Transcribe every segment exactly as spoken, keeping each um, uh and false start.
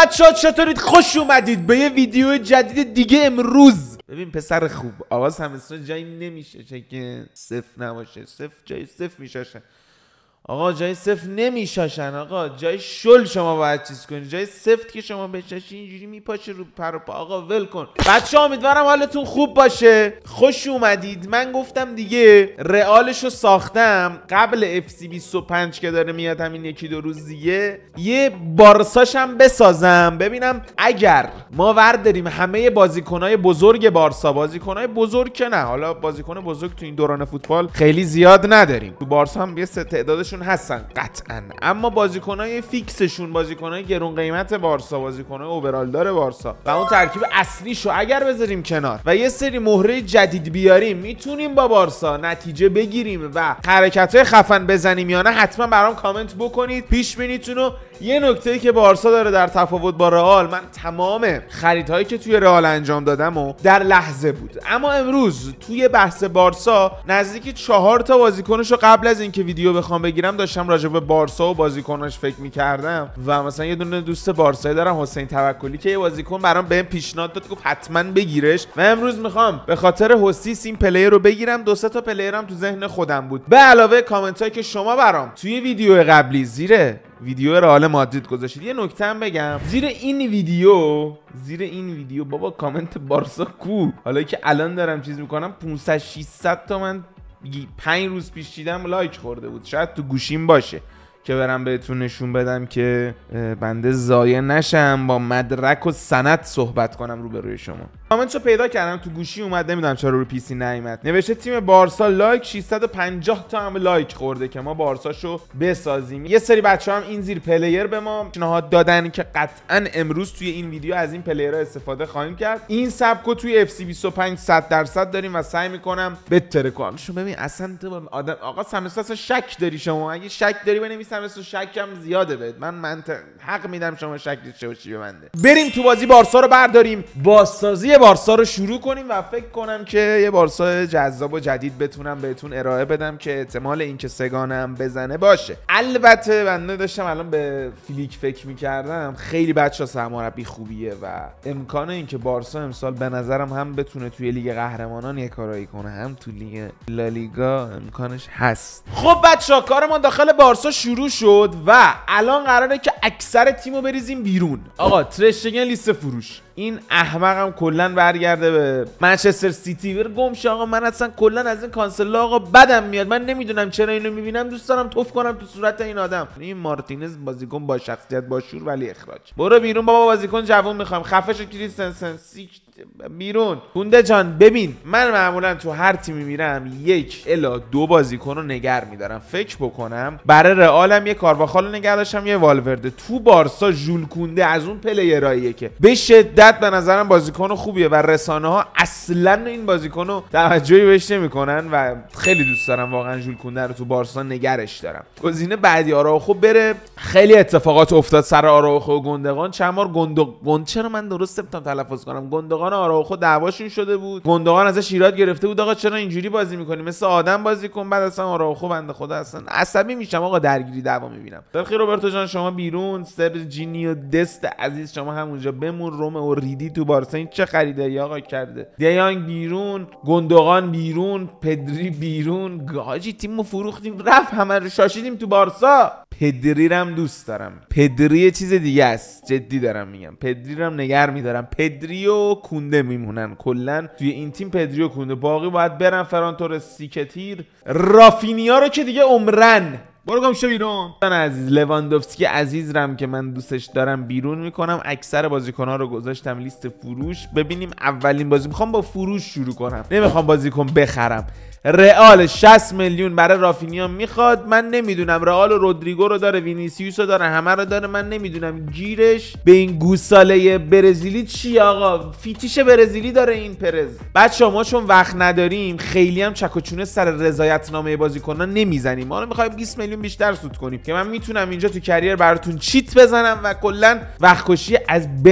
بچه‌ها چطورید؟ خوش اومدید به یه ویدیو جدید دیگه امروز. ببین پسر خوب، آقا سمستون جایی نمیشه که صفر نباشه. صفر جای صفر میشاشن آقا، جای صفر نمیشاشن آقا، جای شل شما باید چیز کنید. جای صفر که شما بشاشی اینجوری میپاشه رو پر و پا. آقا ول کن. بچه‌ها امیدوارم حالتون خوب باشه. خوش اومدید. من گفتم دیگه رئالشو ساختم قبل اف سی بیست و پنج که داره میاد همین یکی دو روز دیگه، یه بارساشم بسازم ببینم اگر ما ورداریم همه بازیکنای بزرگ بارسا، بازیکنای بزرگ که نه، حالا بازیکن بزرگ تو این دوران فوتبال خیلی زیاد نداریم، تو بارسا هم یه تعدادش هستن قطعا، اما بازیکنای فیکسشون، بازیکنای گرون قیمت بارسا، بازیکنای اوورال داره بارسا و اون ترکیب اصلیشو اگر بذاریم کنار و یه سری مهره جدید بیاریم، میتونیم با بارسا نتیجه بگیریم و حرکتای خفن بزنیم یا نه. حتما برام کامنت بکنید پیش بینیتونو. یه نکته‌ای که بارسا داره در تفاوت با رئال، من تمام خریدهایی که توی رئال انجام دادم و در لحظه بود، اما امروز توی بحث بارسا نزدیک چهار تا بازیکنشو قبل از اینکه ویدیو بخوام بگیرم داشتم راجع به بارسا و بازیکناش فکر می‌کردم و مثلا یه دونه دوست بارسایی دارم حسین توکلی که یه بازیکن برام بهم پیشنهاد داد، گفت حتما بگیرش و امروز میخوام به خاطر حسیس این پلیر رو بگیرم. دو سه تا پلیرم تو ذهن خودم بود، به علاوه کامنتایی که شما برام توی ویدیو قبلی زیر ویدیو رئال مادرید گذاشتید. یه نکته هم بگم، زیر این ویدیو زیر این ویدیو بابا کامنت بارسا کو، حالا که الان دارم چیز میکنم پانصد ششصد تا من پنج روز پیش دیدم لایک خورده بود، شاید تو گوشیم باشه که برم بهتون نشون بدم که بنده ضایع نشم، با مدرک و سند صحبت کنم روبروی شما. کامنتشو پیدا کردم تو گوشی اومد، نمیدونم چرا رو پی سی نیومد، نوشته تیم بارسا لایک ششصد و پنجاه تا هم لایک خورده که ما بارساشو بسازیم. یه سری بچه‌ها هم این زیر پلیر به ما پیشنهاد دادن که قطعا امروز توی این ویدیو از این پلیرها استفاده خواهیم کرد. این سبکو توی اف سی بیست و پنج صد درصد داریم و سعی میکنم بهتره کنم. شو ببین اصلا تو آدم آقا سمسا شک داری شما، اگه شک داری بنویس سمسا، شکم زیاده بهت، من منطق حق میدم شما شک داشته باشی به بنده. بریم تو بازی بارسا رو برداریم، بازسازی بارسا رو شروع کنیم و فکر کنم که یه بارسا جذاب و جدید بتونم بهتون ارائه بدم که احتمال اینکه سگانم بزنه باشه. البته بنده داشتم الان به فلیک فکر میکردم، خیلی بچه‌ها سرمربی خوبیه و امکان اینکه بارسا امسال به نظرم هم بتونه توی لیگ قهرمانان یه کارایی کنه، هم تو لیگ لالیگا امکانش هست. خب بچه‌ها کارمون داخل بارسا شروع شد و الان قراره که اکثر تیمو بریزیم بیرون. آقا ترشتگن لیست فروش، این احمقم کلا برگرده به منچستر سیتی، بر گم شه آقا. من اصلا کلا از این کانسل آقا بدم میاد، من نمیدونم چرا اینو میبینم دوست دارم توف کنم تو صورت این آدم. این مارتینز بازیکن با شخصیت با شور ولی اخراج. برو بیرون بابا، بازیکن جوون میخوام، خفه شو کریستنسن سیک بیرون. گونده جان ببین، من معمولا تو هر تیمی میرم یک الا دو بازیکن رو نگر میدارم، فکر بکنم. برای رئالم یه کارواخال رو نگه داشتم، یه والورده. تو بارسا ژول کونده از اون پلیراییه که به شدت به نظرم بازیکن خوبیه و رسانه ها اصلا این بازیکن رو توجهی بهش نمیکنن و خیلی دوست دارم واقعا ژول کونده رو تو بارسا نگرش دارم. گزینه بعدی آراوخو بره. خیلی اتفاقات افتاد سر آراوخو و گوندوغان. چند بار گوندو گوند چرا من درست نمیتونم تلفظ کنم، گوندوغان آراوخو دعواشون شده بود، گوندوغان ازش ایراد گرفته بود آقا چرا اینجوری بازی میکنی، مثل آدم بازی کن. بعد اصلا آراوخو بنده خدا اصلا عصبی میشم آقا، درگیری دعوا میبینم. خیلی روبرتو جان شما بیرون، سرجینیو دست عزیز شما همونجا بمون. روم و ریدی تو بارسا این چه خریداری آقا کرده. دیانگ بیرون، گوندوغان بیرون، پدری بیرون. گاجی تیمو فروختیم رفت، همه رو شاشیدیم تو بارسا. پدری رم دوست دارم، پدری یه چیز دیگه است، جدی دارم میگم. پدری رم نگر میدارم، پدری و کونده میمونن کلا توی این تیم. پدری و کونده، باقی باید برن. فران تورس، سیکتیر، رافینیا رو که دیگه عمرن برو گم شو بیرون. من عزیز لواندوفسکی عزیزم که من دوستش دارم بیرون میکنم. اکثر بازیکن‌ها رو گذاشتم لیست فروش. ببینیم اولین بازی میخوام با فروش شروع کنم، نمیخوام بازیکن بخرم. رئال شصت میلیون برای رافینیا میخواد. من نمیدونم رئال رودریگو رو داره، وینیسیوس رو داره، همه رو داره. من نمیدونم گیرش به این گوساله برزیلی چی آقا. فیتیش برزیلی داره این پرز. بچه‌ها ما چون وقت نداریم خیلی هم چک و چونه سر رضایت‌نامه بازیکن‌ها نمیزنیم. ما رو می‌خوایم بیست میلیون بیشتر سود کنیم که من میتونم اینجا تو کریر براتون چیت بزنم و کلا وقت کشی از بن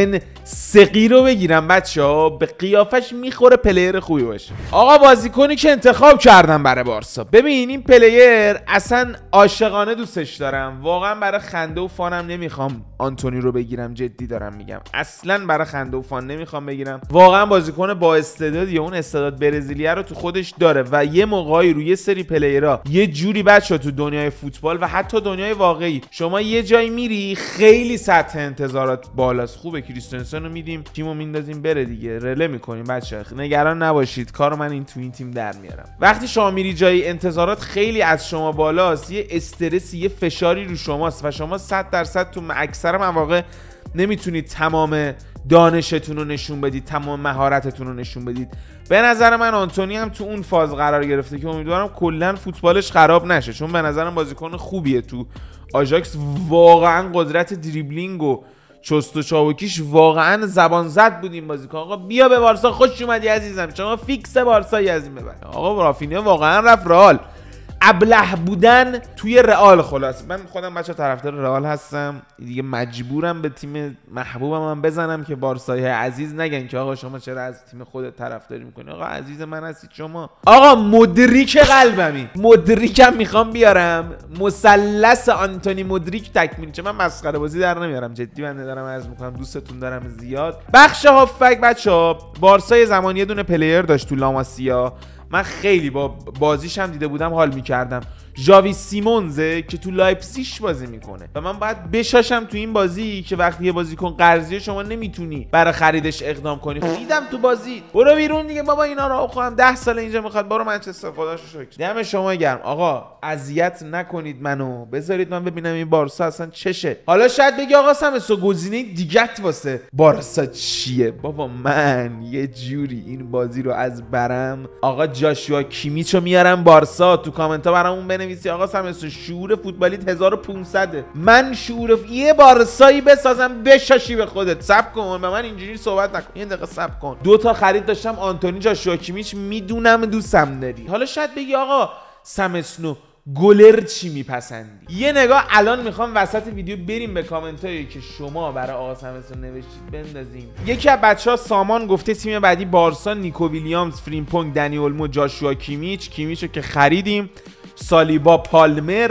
سقی رو بگیرم بچه‌ها، به قیافش میخوره پلیر خوبی باشه. آقا بازیکنی که انتخاب کردم برای بارسا، ببین این پلیر اصلا عاشقانه دوستش دارم، واقعا برای خنده و فانم نمیخوام آنتونی رو بگیرم، جدی دارم میگم، اصلا برای خنده و فان نمیخوام بگیرم. واقعا بازیکن با استعدادیه، اون استعداد برزیلیه رو تو خودش داره و یه موقعی روی سری پلیرها یه جوری بچا تو دنیای فوتبال و حتی دنیای واقعی شما یه جایی میری خیلی سطح انتظارات بالاست. خوبه کریستنسن رو میدیم تیمو میندازیم بره دیگه، رله میکنیم بچا، نگران نباشید، کارو من این تو این تیم در میارم. وقتی شما میری جایی انتظارات خیلی از شما بالاست، یه استرسی، یه فشاری رو شماست و شما صد درصد تو اکثر مواقع نمیتونید تمام دانشتون رو نشون بدید، تمام مهارتتون رو نشون بدید. به نظر من آنتونی هم تو اون فاز قرار گرفته که امیدوارم کلا فوتبالش خراب نشه، چون به نظرم بازیکن خوبیه. تو آژاکس واقعا قدرت دریبلینگ و چست و چاوکیش واقعا زبان زد بود این بازیکن. آقا بیا به بارسا، خوش اومدی عزیزم، شما فیکس بارسایی از این ببر. آقا رافینیا واقعا رفت رئال، ابله بودن توی رئال. خلاص من خودم بچه طرفدار رئال هستم دیگه، مجبورم به تیم محبوبم هم بزنم که بارسایی عزیز نگن که آقا شما چرا از تیم خودت طرفداری میکنی. آقا عزیز من هستید شما. آقا مدریک قلبمی، مدریکم میخوام بیارم، مثلث آنتونی مدریک تکمیل چه. من مسخره بازی در نمیارم، جدی بنده دارم عرض میکنم، دوستتون دارم زیاد. بخش هافک بچه‌ها، بارسا زمانی یه دونه پلیر داشت تو لاماسیا، من خیلی با بازیش هم دیده بودم حال میکردم، ژاوی سیمونزه که تو لایپزیگ بازی میکنه و من باید بشاشم تو این بازی که وقتی یه بازیکن قرضیه شما نمیتونی برای خریدش اقدام کنی. دیدم تو بازی، برو بیرون دیگه بابا، اینا رو خواهم ده سال اینجا میخواد، برو منچستر، خداشو شکر. دم شما گرم آقا، اذیت نکنید منو، بذارید من ببینم این بارسا اصلا چشه. حالا شاید بگی آقا سمسو گزینه دیگت واسه بارسا چیه؟ بابا من یه جوری این بازی رو از برم آقا جاشوا کیمیچو میارم بارسا. تو کامنت ها برامون بنویسی آقا سمسو شعور فوتبالیت هزار و پانصده، من شعور یه بارسایی بسازم بشاشی به خودت. صبر کن، به من اینجوری صحبت نکن، یه دقیقه صبر کن. دو تا خرید داشتم، آنتونی جاشوا کیمیچ، میدونم دوستم داری. حالا شاید بگی آقا سمسنو گلر چی میپسندی؟ یه نگاه الان میخوام وسط ویدیو بریم به کامنت هایی که شما برای آقا سمسون نوشتید بندازیم. یکی از بچه‌ها سامان گفته تیم بعدی بارسا نیکو ویلیامز، فریمپونگ، دنی اولمو، جاشوا کیمیچ. کیمیچو که خریدیم، سالیبا، پالمر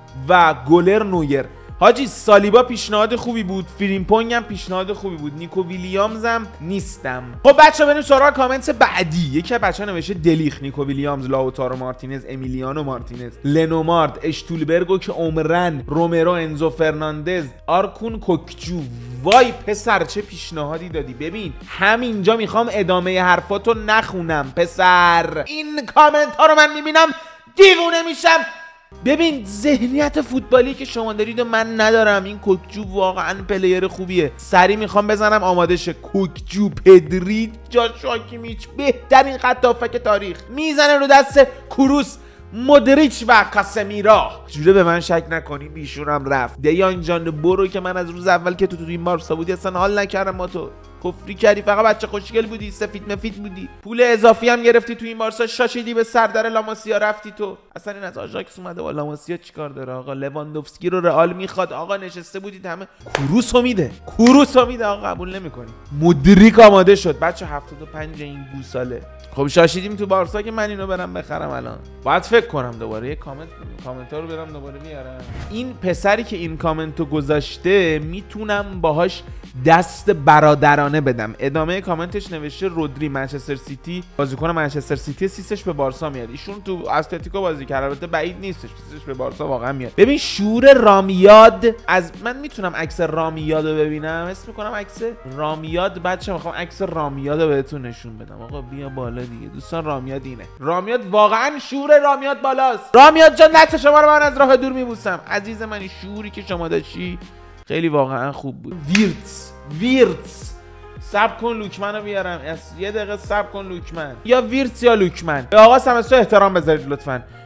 و گلر نویر. حاجی سالیبا پیشنهاد خوبی بود، فریمپونگ هم پیشنهاد خوبی بود، نیکو ویلیامز هم نیستم. خب بچه‌ها بریم سراغ کامنت بعدی. یکی از بچه‌ها نوشته دلیخ، نیکو ویلیامز، لاوتارو مارتینز، امیلیانو مارتینز، لنومارد، اشتولبرگو که عمرن، رومرو، انزو فرناندز، آرکون کوکجو. وای پسر چه پیشنهادی دادی. ببین همینجا میخوام ادامه حرفاتو نخونم پسر، این کامنت ها رو من میبینم دیوونه میشم. ببین ذهنیت فوتبالی که شما دارید و من ندارم. این کوکجو واقعا پلیر خوبیه، سری میخوام بزنم آماده شه. کوکجو، پدری، جاشوا کیمیچ، بهترین خط هافک تاریخ، میزنه رو دست کروس، مودریچ و کاسمیرا. جوره به من شک نکنی، بیشورم رفت. دیان جان برو که من از روز اول که تو تو این بارسا بودی اصلا حال نکردم. ما تو کفری کردی، فقط بچه خوشگل بودی، سفید مفید بودی، پول اضافی هم گرفتی تو این بارسا، شاشیدی به سردر لاماسیا رفتی تو. اصلا این از آژاکس اومده با لاماسیا چیکار داره آقا؟ لواندوفسکی رو رئال میخواد آقا، نشسته بودید همه. کروسو میده، کروسو میده آقا، قبول نمیکنی. مدریک آماده شد بچه، هفتاد و پنج این گوساله. خب شاشیدیم تو بارسا که من اینو برم بخرم الان. باید فکر کنم دوباره یه کامنت کامنت ها رو برم دوباره بیارم. این پسری که این کامنتو گذاشته میتونم باهاش دست برادرانه بدم. ادامه کامنتش نوشته رودری، منچستر سیتی، بازیکن منچستر سیتی، سیسش به بارسا میاد. ایشون تو اتلتیکو بازی کرد، البته بعید نیستش سیسش به بارسا واقعا میاد. ببین شعور رامیاد، از من میتونم عکس رامیاد رو ببینم، اسم میکنم عکس رامیاد. بچه میخوام عکس رامیاد رو بهتون نشون بدم. آقا بیا بالا دیگه دوستان، رامیاد اینه. رامیاد واقعا شعور رامیاد بالاست. رامیاد جان دست شما رو من از راه دور میبوسم. عزیز من این شعوری که شما داشتی خیلی واقعا خوب بود. ویرتس ویرتس صبر کن لوکمن رو بیارم، یه دقیقه صبر کن لوکمن، یا ویرتس یا لوکمن. به آقا سمسو احترام بذارید لطفا.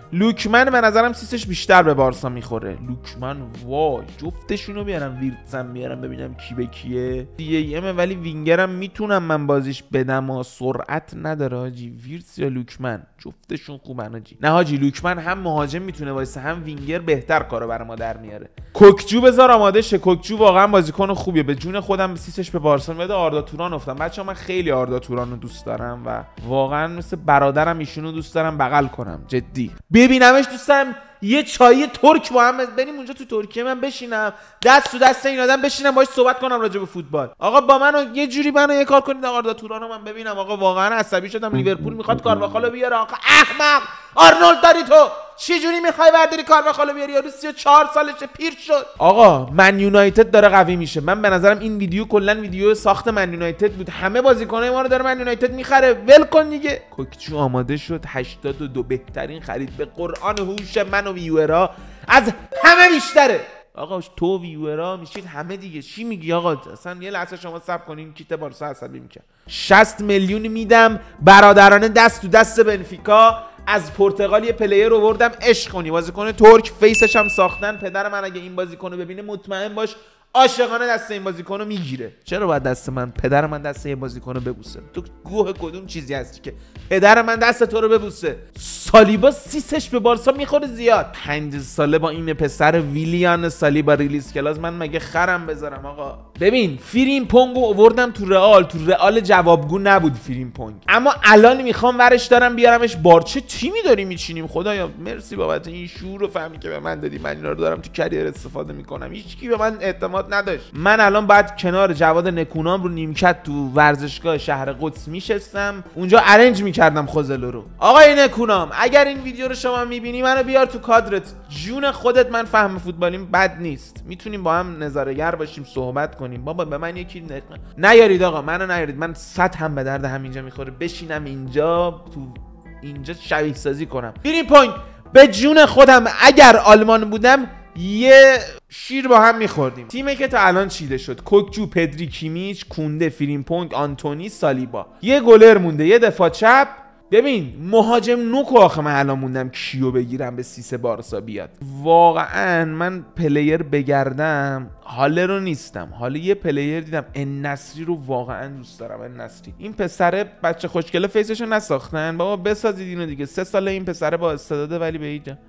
لوکمن به نظرم سیسش بیشتر به بارسا میخوره. لوکمن وای جفتشونو بیارم، ویرتسم بیارم ببینم کی به کیه. دی ام ولی وینگرم میتونم من بازیش بدم و سرعت نداره حاجی. ویرتس یا لوکمن جفتشون خوبن حاجی. نه حاجی لوکمن هم مهاجم میتونه وایسه هم وینگر، بهتر کارو برای ما در میاره. کوکجو بذار آماده شه. کوکجو واقعا بازیکن خوبیه. به جون خودم سیسش به بارسا میاد. آردا توران افتادم. بچه‌ها من خیلی آردا توران رو دوست دارم و واقعا مثل برادرم ایشونو دوست دارم بغل کنم جدی. ببینمش دوستم یه چای ترک با هم بریم اونجا تو ترکیه، من بشینم دست تو دست این آدم بشینم باهاش صحبت کنم راجع به فوتبال. آقا با منو یه جوری منو یه کار کنید آردا تورانو من ببینم. آقا واقعا عصبی شدم. لیورپول میخواد کارواخالو بیاره. آقا احمق آرنولد داری تو چه جوری میخوای برداری کارواخالو بیاری؟ یارو سی و چهار سالشه پیر شد. آقا من یونایتد داره قوی میشه. من به نظرم این ویدیو کلا ویدیو ساخت من یونایتد بود. همه بازیکنای ما رو داره من یونایتد میخره. ول کن دیگه. کوکچو آماده شد. هشتاد و دو بهترین خرید به قرآن. هوش من و ویورا از همه بیشتره. آقا تو ویورا میشید همه دیگه. چی میگی آقا؟ اصلا یه لحظه شما صبر کنین. کیت بارسا عصبی میکنه. شصت میلیون میدم برادرانه دست تو دست بنفیکا. از پرتغال یه پلیر رو آوردم عشق کنی. بازیکن ترک، فیسش هم ساختن. پدر من اگه این بازیکن رو ببینه مطمئن باش عاشقانه دست این بازیکن رو میگیره. چرا باید دست من پدر من دست این بازیکن رو ببوسه؟ تو گوه کدوم چیزی هستی که پدر من دست تو رو ببوسه؟ سالیبا سیسش به بارسا میخوره زیاد. پنج ساله با این پسر ویلیان سالیبا ریلیز کلاس. من مگه خرم بذارم آقا؟ ببین فریمپونگو آوردم تو رئال. تو رئال جوابگو نبود فریمپونگ، اما الان میخوام ورش دارم بیارمش بار. چه تیمی داری میچینیم خدایا. مرسی بابت این شعور و فهمی که به من دادی. من اینا رو دارم تو کریر استفاده میکنم. هیچکی به من اعتماد نداشت. من الان بعد کنار جواد نکونام رو نیمکت تو ورزشگاه شهر قدس میشستم اونجا ارنج میکردم خوزلو رو. آقای نکونام اگر این ویدیو رو شما میبینی منو بیار تو کادرت. جون خودت من فهم فوتبالیم بد نیست. میتونیم با هم نظاره‌گر باشیم صحبت کنیم. بابا به من یکی نیارید آقا. منو نیارید. من صد هم به درد همینجا میخوره بشینم اینجا تو اینجا شبیه سازی کنم. بریم پوینت. به جون خودم اگر آلمان بودم یه شیر با هم میخوردیم. تیمی که تا الان چیده شد: کوکجو، پدری، کیمیچ، کونده، فریمپونگ، آنتونی، سالیبا. یه گلر مونده، یه دفاع چپ. ببین مهاجم نوکو آخه من الان موندم کیو بگیرم به سیس بارسا بیاد. واقعا من پلیر بگردم حاله رو نیستم. حالا یه پلیر دیدم النصری رو واقعا دوست دارم. النصری این پسره بچه خوشگله فیسشو نساختن بابا. بسازید اینو دیگه. سه ساله این پسره با استعداده ولی به اینجا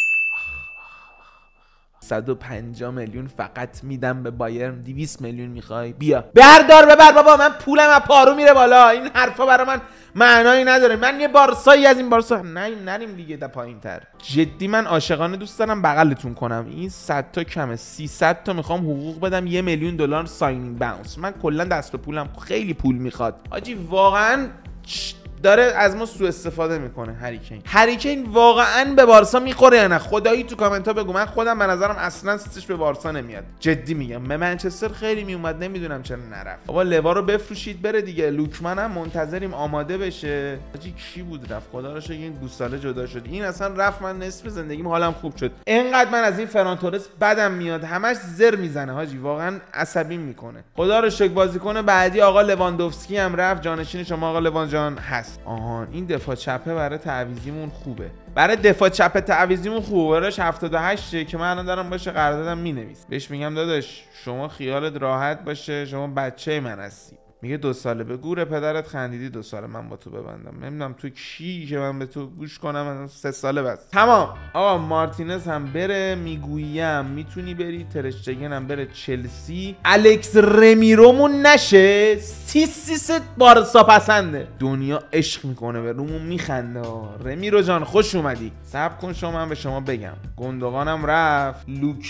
صد و پنجاه میلیون فقط میدم به بایرن. دویست میلیون میخوای بیا بردار ببر بابا. من پولم از پارو میره بالا. این حرفا برای من معنایی نداره. من یه بارسایی از این بارسا نه نریم دیگه تا پایین‌تر. جدی من عاشقانه دوست دارم بغلتون کنم. این صد تا کمه. سیصد تا میخوام حقوق بدم. یه میلیون دلار ساینینگ باونس. من کلا دست به پولم خیلی پول میخواد حاجی. واقعا داره از ما سوء استفاده میکنه هریکین. هریکین واقعا به بارسا میخوره یا نه؟ خدایی تو کامنت ها بگو. من خودم به نظرم اصلا سیستش به بارسا نمیاد. جدی میگم. به منچستر خیلی میومد نمیدونم چرا نرفت. بابا لوا رو بفروشید بره دیگه. لوکمن هم منتظریم آماده بشه. حاجی کی بود رفت؟ خدا رو شکر این دو ساله جدا شد. این اصلا رفت. من نصف زندگیم حالم خوب شد. اینقدر من از این فران تورس بدم میاد. همش زر میزنه حاجی. واقعا عصبی میکنه. خدا رو شکر بازیکن بعدی آقا لواندوفسکی هم رفت. جانشین شما آقا لوان جان هست. آهان این دفاع چپه برای تعویضیمون خوبه. برای دفاع چپ تعویضیمون خوبه. براش هفتاد و هشت که من الان دارم باشه قراردادم مینویس. بهش میگم داداش شما خیالت راحت باشه. شما بچه من هستی. میگه دو ساله. به گور پدرت خندیدی دو ساله من با تو ببندم. نمیدونم تو کی که من به تو گوش کنم. سه ساله بس. تمام. آقا مارتینز هم بره. میگویم میتونی بری. ترشتگن هم بره چلسی. الکس رمیرومون نشه. سیس سیس بارسا پسنده. دنیا عشق میکنه به رومون میخنده. رمیرو جان خوش اومدی. صبر کن شما من به شما بگم. گندگانم رفت.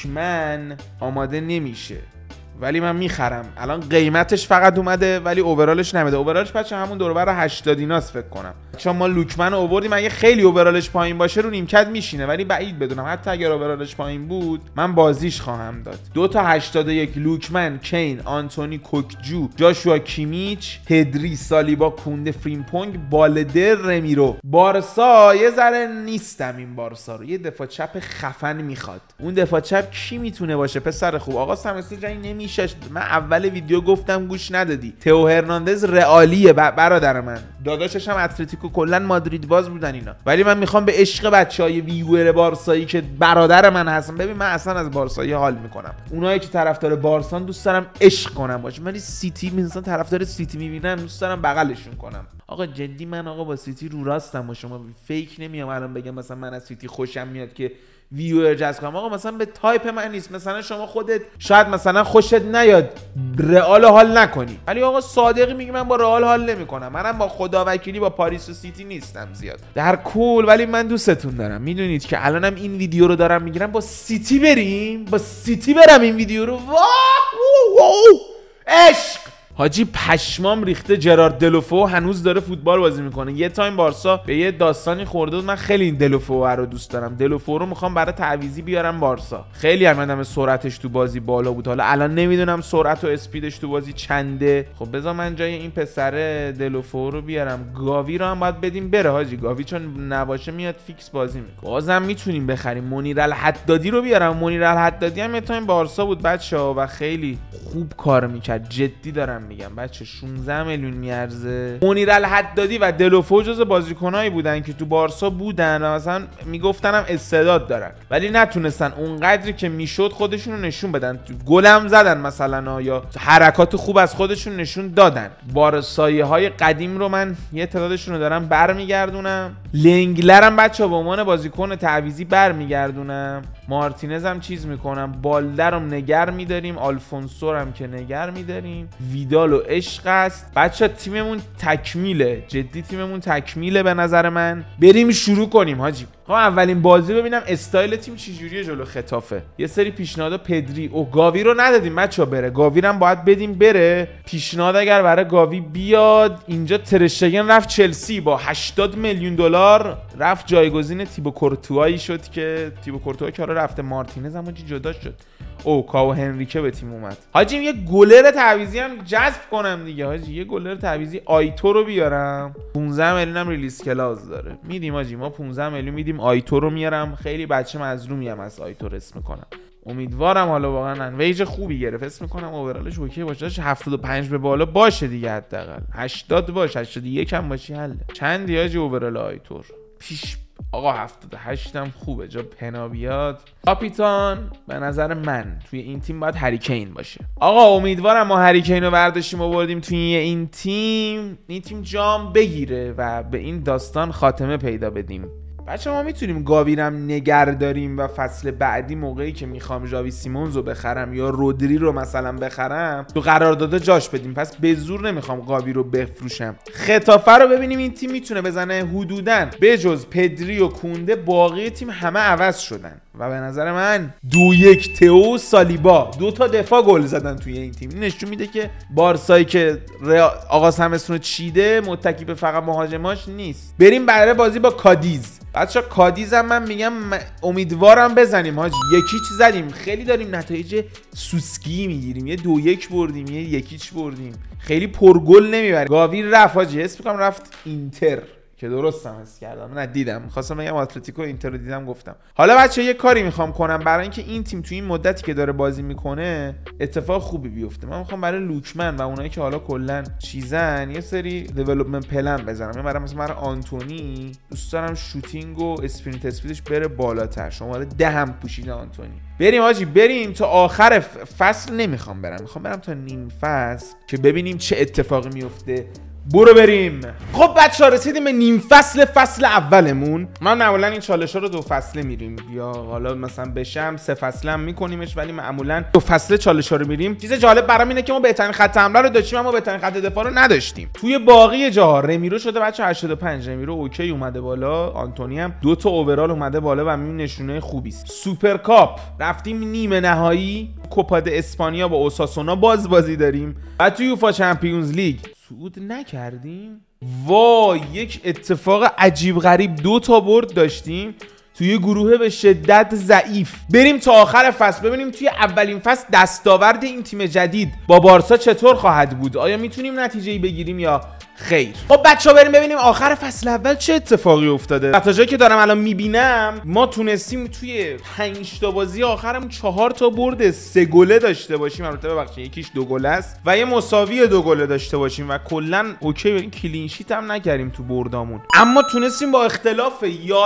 لوکمن آماده نمیشه ولی من میخرم. الان قیمتش فقط اومده ولی اوورالش نمیده. اوورالش بچه همون دور و بر هشتاد ایناست فکر کنم. چون ما لوکمن رو آوردیم. اگه خیلی اوورالش پایین باشه رو نیمکت میشینه ولی بعید بدونم. حتی اگر اوورالش پایین بود من بازیش خواهم داد. دو تا هشتاد و یک لوکمن، کین، آنتونی، کوکجو، جاشوا کیمیچ، پدری، سالیبا، کونده، فریمپونگ، بالدر، رمیرو. بارسا یه ذره نیستم این بارسا رو. یه دفاع چپ خفن میخواد. اون دفاع چپ کی میتونه باشه پسر خوب؟ آقا سمستر جایی نمی میشه. من اول ویدیو گفتم گوش ندادی. تئو هرناندز رئالیه برادر من، داداشش هم اتلتیکو، کلا مادرید باز بودن اینا. ولی من میخوام به عشق بچهای ویور بارسایی که برادر من هستن. ببین من اصلا از بارسایی حال میکنم، اونایی که طرفدار بارسان دوست دارم عشق کنم باشه، ولی سیتی مثلا طرفدار سیتی میبینم دوست دارم بغلشون کنم. آقا جدی من آقا با سیتی رو راستم، با شما فیک نمیام الان بگم مثلا من از سیتی خوشم میاد که ویور جذب کنم. آقا مثلا به تایپ من نیست. مثلا شما خودت شاید مثلا خوشت نیاد رئال حال نکنی، ولی آقا صادقی میگه من با رئال حال نمیکنم. منم با خدا وکیلی با پاریس و سیتی نیستم زیاد در کل، ولی من دوستتون دارم. میدونید که الانم این ویدیو رو دارم میگیرم با سیتی بریم، با سیتی برم این ویدیو رو. واه عشق حاجی، پشمام ریخته. جرارد دلوفو هنوز داره فوتبال بازی میکنه. یه تایم بارسا به یه داستانی خورده بود. من خیلی این دلوفو رو دوست دارم. دلوفو رو میخوام برای تعویضی بیارم بارسا. خیلی هم سرعتش تو بازی بالا بود. حالا الان نمیدونم سرعت و اسپیدش تو بازی چنده. خب بذار من جای این پسر دلوفو رو بیارم. گاوی رو هم باید بدیم بره حاجی. گاوی چون نباشه میاد فیکس بازی میکنه. بازم میتونیم بخریم. منیر الحدادی رو بیارم. منیر الحدادی هم یه تایم بارسا بود بچه‌ها و خیلی خوب کار میکرد. جدی دارم میگم بچه، شانزده میلیون میارزه. منیر الحدادی و دلوفو جز بازیکنایی بودن که تو بارسا بودن و مثلا میگفتنم استعداد دارن، ولی نتونستن اونقدری که میشد خودشون رو نشون بدن. گلم زدن مثلا یا حرکات خوب از خودشون نشون دادن. بارسایی های قدیم رو من یه تعدادشون رو دارم برمیگردونم. لنگلرم بچه به عنوان بازیکن تعویضی برمیگردونم. مارتینز هم چیز میکنم. بالدر هم نگر میداریم. آلفونسو هم که نگر میداریم. ویدال و عشق است. بچه تیممون تکمیله، جدی تیممون تکمیله به نظر من. بریم شروع کنیم حاجی. خب اولین بازی ببینم استایل تیم چجوریه جلو خطافه. یه سری پیشنهاد پدری و گاوی رو ندادیم بچه‌ها بره. گاوی رو هم باید بدیم بره. پیشنهاد اگر برای گاوی بیاد. اینجا ترشتگن رفت چلسی با هشتاد میلیون دلار رفت جایگزین تیبو کورتوایی شد که تیبو کورتوایی که رفته. مارتینز هم جدا شد. او کاو هنریکه به تیم اومد. حاجی یه گلر تعویضی هم جذب کنم دیگه حاجی. یه گلر تعویضی آیتو رو بیارم. پانزده میلیون هم ریلیز کلاوز داره. میدیم حاجی، ما پانزده میلیون میدیم. آیتو رو میارم. خیلی بچه مظلومی هم از آیتو رس میکنم. امیدوارم حالا واقعا ویج خوبی گرفت. اسم میکنم اوورالش اوکی باشه. هفتاد و پنج به بالا باشه دیگه، حداقل هشتاد باشه. هشتاد و یک هم باشی حله. چند حاجی اوورال آیتور پیش آقا؟ هفتاد و هشت هم خوبه. جا پنا بیاد. کاپیتان به نظر من توی این تیم باید هری کین باشه. آقا امیدوارم ما هری کین رو برداشتیم و بردیم توی این تیم این تیم جام بگیره و به این داستان خاتمه پیدا بدیم. بچه ما میتونیم گاویرم نگر داریم و فصل بعدی موقعی که میخوام ژاوی سیمونز رو بخرم یا رودری رو مثلا بخرم تو قرارداد جاش بدیم. پس به زور نمیخوام گاوی رو بفروشم. خطافه رو ببینیم این تیم میتونه بزنه. حدوداً به جز پدری و کونده باقی تیم همه عوض شدن و به نظر من دو یک تئو سالیبا دو تا دفاع گل زدن توی این تیم. این نشون میده که بارسایی که آقا سمسون چیده متکی به فقط مهاجماش نیست. بریم برای بازی با کادیز. بچه کادیز هم من میگم امیدوارم بزنیم حاجی. یکیچ زدیم، خیلی داریم نتایج سوسکی میگیریم. یه دو یک بردیم، یه یکیچ بردیم، خیلی پرگل نمیبریم. گاوی رفت حاجی، حس میکنم رفت اینتر که درست هم حس کردم. نه دیدم، خواستم بگم اتلتیکو اینتر رو دیدم گفتم. حالا بچه یه کاری میخوام کنم برای اینکه این تیم تو این مدتی که داره بازی میکنه اتفاق خوبی بیفته. من میخوام برای لوکمن و اونایی که حالا کلا چیزن یه سری دیولپمنت پلن بزنم. من برای مثلا برای آنتونی دوست دارم شوتینگ و اسپرینت اسپیدش بره بالاتر. شماره ده هم پوشیده آنتونی. بریم حاجی، بریم تا آخر فصل. نمیخوام برم، میخوام برم تا نیم فصل که ببینیم چه اتفاقی میفته. برو بریم. خب بچه‌ها رسیدیم به نیم فصل فصل اولمون. من معمولا این چالش‌ها رو دو فصله میریم یا حالا مثلا بشم سه فصله هم میکنیمش، ولی معمولا دو فصله چالش‌ها رو میریم. چیز جالب برام اینه که ما بهترین خط حمله رو داشتیم اما بهترین خط دفاع رو نداشتیم. توی باقی جاها رمیرو شده بچه هشتاد و پنج. رمیرو اوکی اومده بالا. آنتونی هم دو تا اوورال اومده بالا و این نشونه خوبی است. سوپرکاپ رفتیم نیمه نهایی. کوپا د اسپانیا با اوساسونا باز بازی داریم. و توی یوفا چمپیونز لیگ صعود نکردیم. وای یک اتفاق عجیب غریب، دو تا برد داشتیم توی گروه به شدت ضعیف. بریم تا آخر فصل ببینیم توی اولین فصل دستاورد این تیم جدید با بارسا چطور خواهد بود. آیا میتونیم نتیجه‌ای بگیریم یا خیر. خب بچه‌ها بریم ببینیم آخر فصل اول چه اتفاقی افتاده. تا جایی که دارم الان میبینم ما تونستیم توی پنج تا بازی آخرمون چهار تا برد سه گله داشته باشیم. البته ببخشید یکیش دو گله است و یه مساوی دو گله داشته باشیم و کلا اوکی بریم کلین شیت هم نکردیم تو بردامون، اما تونستیم با اختلاف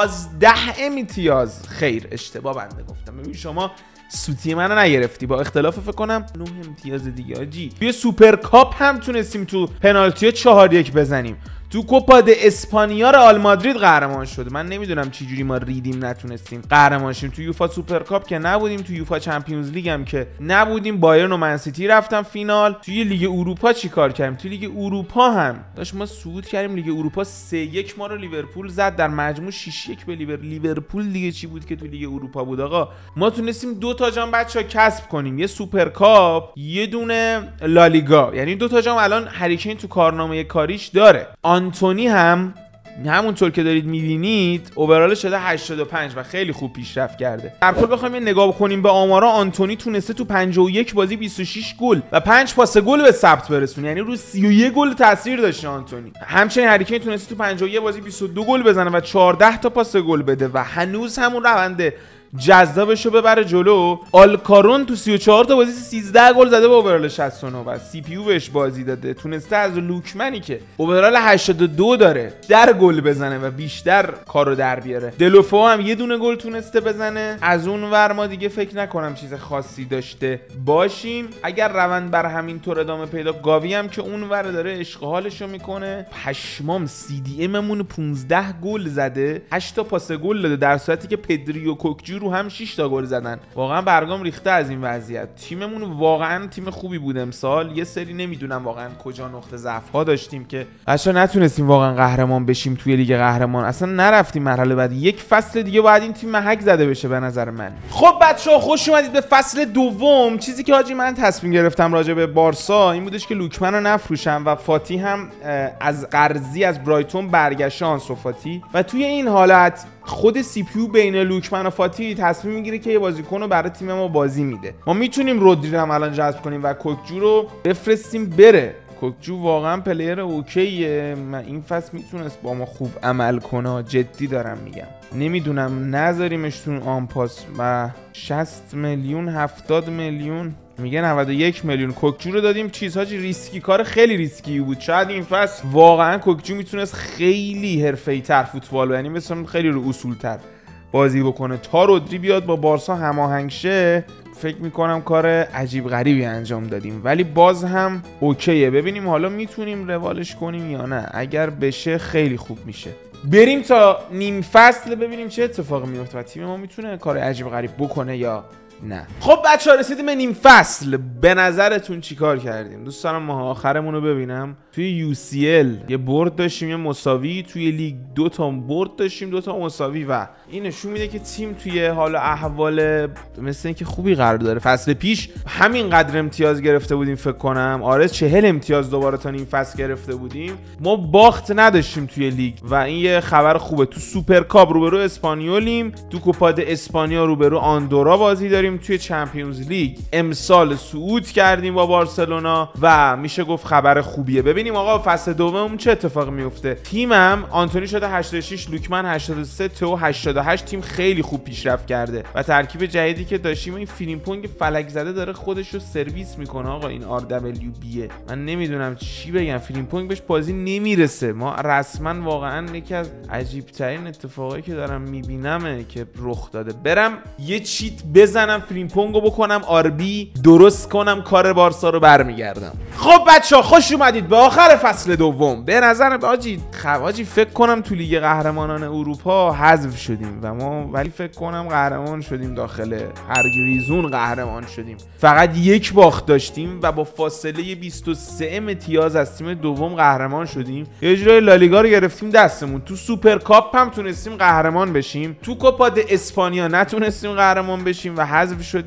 یازده امتیاز. خیر اشتباه بنده گفتم. ببین شما سوتی منو نگرفتی، با اختلاف فکر کنم نه امتیاز دیگه آجی. توی سوپر کاپ هم تونستیم تو پنالتی چهار یک بزنیم. تو کوپا د اسپانیا رئال مادرید قهرمان شد. من نمیدونم چه جوری ما ریدیم نتونستیم قهرمان شیم. تو یوفا سوپر کاپ که نبودیم، تو یوفا چمپیونز لیگ هم که نبودیم. بایرن و منسیتی رفتم فینال. توی لیگ اروپا چیکار کردیم؟ توی لیگ اروپا هم داشت ما صعود کردیم. لیگ اروپا سه یک ما رو لیورپول زد، در مجموع شش یک به لیور لیورپول. دیگه چی بود که تو لیگ اروپا بود آقا؟ ما تونستیم دو تا جام بچا کسب کنیم، یه سوپر کاپ، یه دونه لالیگا. یعنی دو تا جام الان هری کین تو کارنامه کاریش داره. آنتونی هم همونطور که دارید میبینید اوورال شده هشتاد و پنج و خیلی خوب پیشرفت کرده. در کل بخوایم یه نگاه کنیم به آمارا، آنتونی تونسته تو پنجاه و یک بازی بیست و شش گل و پنج پاس گل به ثبت برسونه، یعنی رو سی و یک گل تاثیر داشته آنتونی. همچنین هری کین تونسته تو پنجاه و یک بازی بیست و دو گل بزنه و چهارده تا پاس گل بده و هنوز همون رونده جذابشو ببره جلو. آلکارون تو سی و چهار تا بازی سیزده گل زده با اوورال شصت و نه و سی پی یو بهش بازی داده. تونسته از لوکمنی که اوورال هشتاد و دو داره در گل بزنه و بیشتر کارو در بیاره. دلوفو هم یه دونه گل تونسته بزنه. از اون ور ما دیگه فکر نکنم چیز خاصی داشته باشیم. اگر روند بر همین طور ادامه پیدا، گاوی هم که اون ور داره عشق حالشو میکنه. پشمام سی دی اممون پانزده گل زده، هشت تا پاس گل داده، در صورتی که پدری و کوکجو رو هم شش تا گل زدن. واقعا برگام ریخته از این وضعیت. تیممون واقعا تیم خوبی بود امسال. یه سری نمیدونم واقعا کجا نقطه ضعف ها داشتیم که اصلا نتونستیم واقعا قهرمان بشیم توی لیگ قهرمان. اصلا نرفتیم مرحله بعد. یک فصل دیگه باید این تیم محک زده بشه به نظر من. خب بچه‌ها خوش اومدید به فصل دوم. چیزی که حاجی من تصمیم گرفتم راجع به بارسا این بودش که لوکمن رو نفروشم و فاتی هم از قرضی از برایتون برگشت آنسو فاتی و توی این حالت خود سی پی یو بین لوکمن و فاتی تصمیم میگیره که یه بازیکن رو برای تیم ما بازی میده. ما میتونیم رودری رو الان جذب کنیم و کوکجو رو بفرستیم بره. کوکجو واقعا پلیر اوکیه. من این فصل میتونست با ما خوب عمل کنه، جدی دارم میگم. نمیدونم نذاریمش تو آن پاس و شصت میلیون هفتاد میلیون میگه نود و یک میلیون کوکجو رو دادیم. چیزها ریسکی، کار خیلی ریسکی بود. شاید این فصل واقعا کوکجو میتونست خیلی حرفه‌ای تر فوتبال، یعنی مثلا خیلی رو اصول تر بازی بکنه. تا رودری بیاد با بارسا هماهنگ شه فکر میکنم کار عجیب غریبی انجام دادیم، ولی باز هم اوکیه. ببینیم حالا میتونیم روالش کنیم یا نه. اگر بشه خیلی خوب میشه. بریم تا نیم فصل ببینیم چه اتفاقی میفته و تیم ما میتونه کار عجیب غریب بکنه یا نه. خب بچه‌ها رسیدیم به نیم فصل. به نظرتون چیکار کردیم؟ دوست دارم ما آخرمون رو ببینم. توی یو سی ال یه برد داشتیم یه مساوی، توی لیگ دو تا برد داشتیم دو تا مساوی و این نشون میده که تیم توی حال احوال مثل اینکه خوبی قرار داره. فصل پیش همین قدر امتیاز گرفته بودیم فکر کنم. آره چهل امتیاز دوباره تا نیم فصل گرفته بودیم. ما باخت نداشتیم توی لیگ و این یه خبر خوبه. تو سوپر کاپ روبرو اسپانیولیم، تو کوپا د اسپانیا روبرو آندورا بازی داریم، توی چمپیونز لیگ امسال صعود کردیم با بارسلونا و میشه گفت خبر خوبیه. ببینیم آقا فصل دوم چه اتفاقی میفته. تیمم آنتونی شده هشتاد و شش، لوکمن هشتاد و سه، تو هشتاد و هشت. تیم خیلی خوب پیشرفت کرده و ترکیب جدیدی که داشتیم این فریمپونگ فلک زده داره خودش رو سرویس میکنه. آقا این آر دبلیو بیه، من نمیدونم چی بگم. فریمپونگ بهش بازی نمیرسه. ما رسما واقعا یکی از عجیب ترین اتفاقایی که دارم میبینمه که رخ داده. برم یه چیت بزنم فریمپونگو بکنم آربی درست کنم کار بارسا رو برمیگردم. خب بچه‌ها خوش اومدید به آخر فصل دوم. به نظر آجی خواجی فکر کنم تو لیگ قهرمانان اروپا حذف شدیم و ما ولی فکر کنم قهرمان شدیم. داخل هر گریزون قهرمان شدیم. فقط یک باخت داشتیم و با فاصله بیست و سه امتیاز از تیم دوم قهرمان شدیم. یه جوری لالیگا رو گرفتیم دستمون. تو سوپر کاپ هم تونستیم قهرمان بشیم. تو کوپا د اسپانیا نتونستیم قهرمان بشیم و حذف شدیم.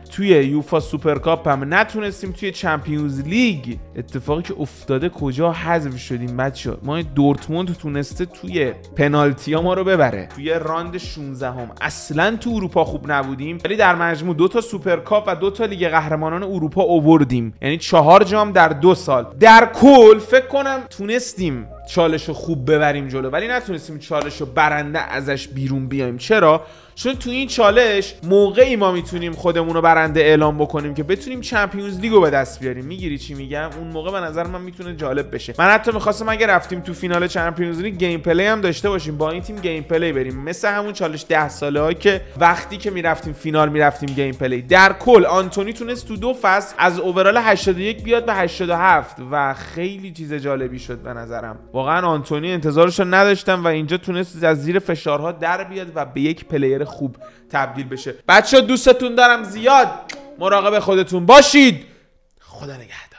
توی یوفا سوپرکاپ هم نتونستیم، توی چمپیونز لیگ اتفاقی که افتاده کجا حذف شدیم بچه‌ها. ما دورتموند تونسته توی پنالتی‌ها ما رو ببره، توی راند شانزده هم اصلا تو اروپا خوب نبودیم، ولی در مجموع دو تا سوپرکاپ و دو تا لیگ قهرمانان اروپا آوردیم، یعنی چهار جام در دو سال. در کل فکر کنم تونستیم چالشو خوب ببریم جلو، ولی نتونستیم چالشو برنده ازش بیرون بیایم. چرا؟ چون تو این چالش موقعی ما میتونیم خودمون رو برنده اعلام بکنیم که بتونیم چمپیونز لیگو به دست بیاریم. میگیری چی میگم؟ اون موقع به نظر من میتونه جالب بشه. من حتی میخواستم اگه رفتیم تو فینال چمپیونز لیگ گیم پلی هم داشته باشیم، با این تیم گیم پلی بریم، مثل همون چالش ده ساله ها که وقتی که میرفتیم فینال میرفتیم گیم پلی. در کل آنتونی تونست تو دو فصل از اوورال هشتاد و یک بیاد به هشتاد و هفت و خیلی چیز جالبی شد به نظرم. واقعا آنتونی انتظارش رو نداشتم و اینجا تونست از زیر فشارها در بیاد و به یک پلیر خوب تبدیل بشه. بچه‌ها دوستتون دارم زیاد، مراقب خودتون باشید. خدا نگهدار.